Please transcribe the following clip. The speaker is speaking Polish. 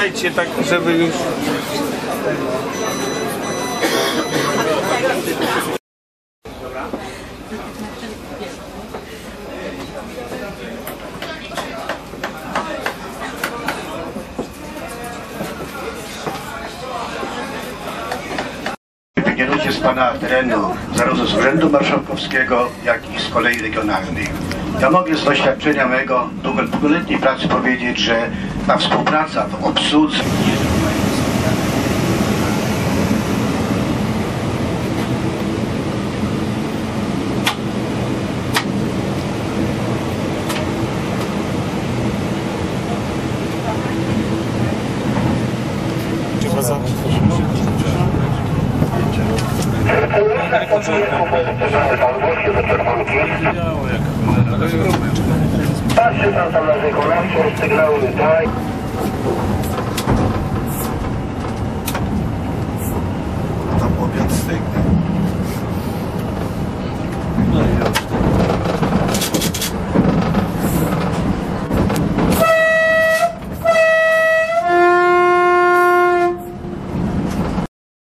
Siadajcie tak, żeby już... Nie ludzie z Pana terenu, zarówno z Urzędu Marszałkowskiego, jak i z kolei regionalnych. Ja mogę z doświadczenia mojego długoletniej pracy powiedzieć, że ta współpraca w obsłudze patrzy pan tam na wykonawcą sygnały, tak? Tam obiad sygnał. No i